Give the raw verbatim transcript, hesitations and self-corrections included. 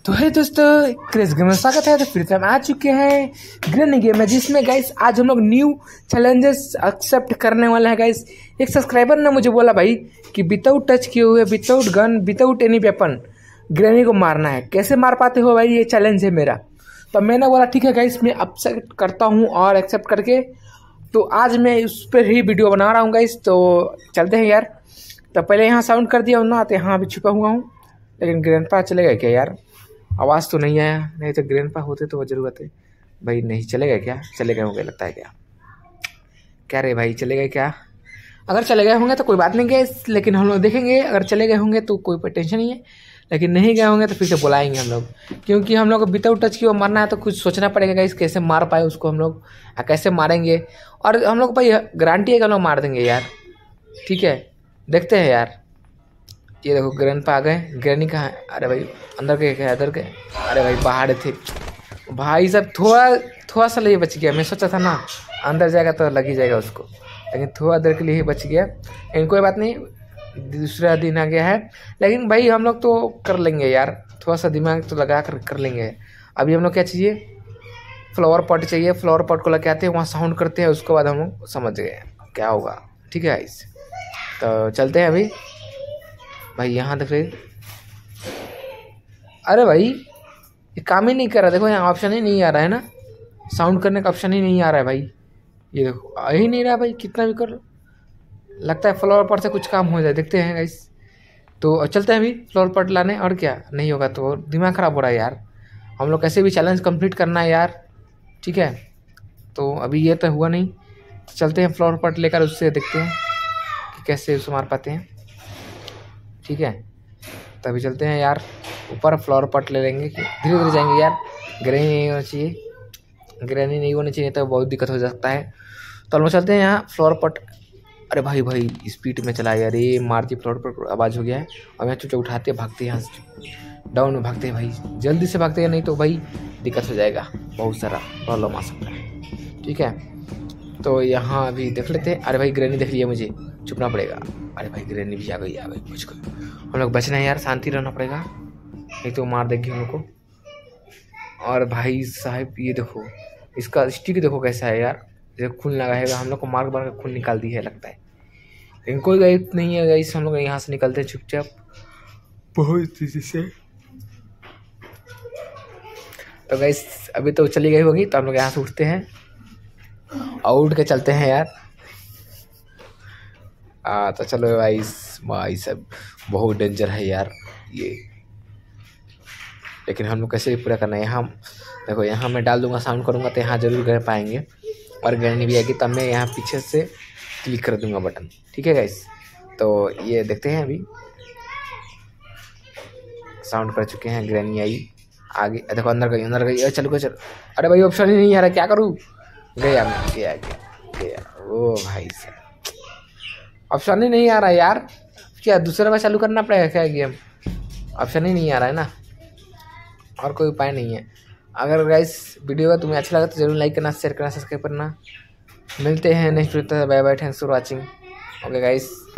तो है दोस्तों, क्रेज गेम में स्वागत है। तो फिर से हम आ चुके हैं ग्रेनी गेम में, जिसमें गाइस आज हम लोग न्यू चैलेंजेस एक्सेप्ट करने वाले हैं। गाइस एक सब्सक्राइबर ने मुझे बोला भाई कि विदाउट टच किए हुए, without gun, without any weapon granny को मारना है। कैसे मार पाते हो भाई, ये चैलेंज है मेरा। तो मैंने बोला ठीक है गाइस, मैं एक्सेप्ट करता हूँ। और एक्सेप्ट करके तो आज मैं उस पर ही वीडियो बना रहा हूँ गाइस। तो चलते हैं यार। तो पहले यहाँ साउंड कर दिया हूँ ना, तो यहाँ अभी छुपा हुआ हूँ। लेकिन ग्रैंडपा चलेगा क्या यार? आवाज़ तो नहीं आया, नहीं तो ग्रैंडपा होते तो ज़रूरत है भाई। नहीं चलेगा क्या? चले गए होंगे लगता है। क्या क्या रे भाई, चले गए क्या? अगर चले गए होंगे तो कोई बात नहीं गैस, लेकिन हम लोग देखेंगे। अगर चले गए होंगे तो कोई टेंशन नहीं है, लेकिन नहीं गए होंगे तो फिर से बुलाएंगे हम लोग। क्योंकि हम लोग को विदाउट टच की वो मारना है, तो कुछ सोचना पड़ेगा गाइस, कैसे मार पाए उसको हम लोग, कैसे मारेंगे। और हम लोग भाई गारंटी है कि हम लोग मार देंगे यार। ठीक है, देखते हैं यार। ये देखो ग्रैंडपा आ गए। ग्रैनी कहाँ है? अरे भाई अंदर के क्या, इधर के? अरे भाई बाहर थे भाई साहब। थोड़ा थोड़ा सा लिए बच गया। मैं सोचा था ना अंदर जाएगा तो लग ही जाएगा उसको, लेकिन थोड़ा देर के लिए ही बच गया। लेकिन कोई बात नहीं, दूसरा दिन आ गया है। लेकिन भाई हम लोग तो कर लेंगे यार, थोड़ा सा दिमाग तो लगा कर कर लेंगे। अभी हम लोग क्या चाहिए? फ्लावर पॉट चाहिए। फ्लावर पॉट को लेके आते हैं, वहाँ साउंड करते हैं, उसके बाद हम लोग समझ गए क्या होगा। ठीक है गाइस, तो चलते हैं अभी। भाई यहाँ देख रहे, अरे भाई ये काम ही नहीं कर रहा। देखो यहाँ ऑप्शन ही नहीं आ रहा है ना, साउंड करने का ऑप्शन ही नहीं आ रहा है भाई। ये देखो आ ही नहीं रहा भाई, कितना भी कर लो। लगता है फ्लावर पॉट से कुछ काम हो जाए, देखते हैं गाइस। तो चलते हैं अभी फ्लावर पॉट लाने। और क्या नहीं होगा तो दिमाग ख़राब हो रहा है यार। हम लोग कैसे भी चैलेंज कंप्लीट करना है यार। ठीक है, तो अभी ये तो हुआ नहीं, तो चलते हैं फ्लावर पॉट लेकर, उससे देखते हैं कि कैसे उसे मार पाते हैं। ठीक है, तभी चलते हैं यार ऊपर। फ्लावर पॉट ले लेंगे, धीरे धीरे जाएंगे यार। ग्रैनी नहीं होना चाहिए, ग्रैनी नहीं होनी चाहिए तो बहुत दिक्कत हो सकता है। तो हम लोग चलते हैं यहाँ फ्लावर पॉट। अरे भाई भाई स्पीड में चला यार, ये मारती फ्लावर पॉट आवाज़ हो गया है। और यहाँ चुपचाप उठाते भागते, यहाँ से डाउन में भागते हैं भाई, जल्दी से भागते हैं, नहीं तो भाई दिक्कत हो जाएगा, बहुत सारा प्रॉब्लम आ सकता है। ठीक है, तो यहाँ अभी देख लेते हैं। अरे भाई ग्रैनी देख लिया, मुझे छुपना पड़ेगा। अरे भाई ग्रैनी भी आ गई आ गई मुझको। हम लोग बचना है यार, शांति रहना पड़ेगा, नहीं तो मार देगी हम लोग को। और भाई साहब ये देखो, इसका स्टिक देखो कैसा है यार। जब खून लगा है, हम लोग को मार मार कर खून निकाल दी है लगता है। लेकिन कोई गई नहीं है गाइस, हम लोग यहाँ से निकलते हैं चुपचाप बहुत तेजी से। तो गाइस अभी तो चली गई होगी, तो हम लोग यहाँ से उठते हैं और उठ के चलते हैं यार। आ, तो चलो भाई भाई सब बहुत डेंजर है यार ये। लेकिन हम लोग कैसे भी पूरा करना है। यहाँ देखो, यहाँ मैं डाल दूंगा, साउंड करूँगा तो यहाँ जरूर गए पाएंगे। और ग्रैनी भी आएगी तब मैं यहाँ पीछे से क्लिक कर दूंगा बटन। ठीक है गाइस, तो ये देखते हैं। अभी साउंड कर चुके हैं, ग्रैनी आई आगे। देखो अंदर गई, अंदर गई। चलो चलो। अरे भाई ऑप्शन ही नहीं आ रहा, क्या करूँ? गया मैं, गया गया गया। ओ भाई साहब ऑप्शन ही नहीं आ रहा है यार। क्या दूसरा बार चालू करना पड़ेगा क्या गेम? ऑप्शन ही नहीं आ रहा है ना, और कोई उपाय नहीं है। अगर गाइस वीडियो का तुम्हें अच्छा लगा तो जरूर लाइक करना, शेयर करना, सब्सक्राइब करना। मिलते हैं next video. Bye bye, thanks for watching. Okay guys.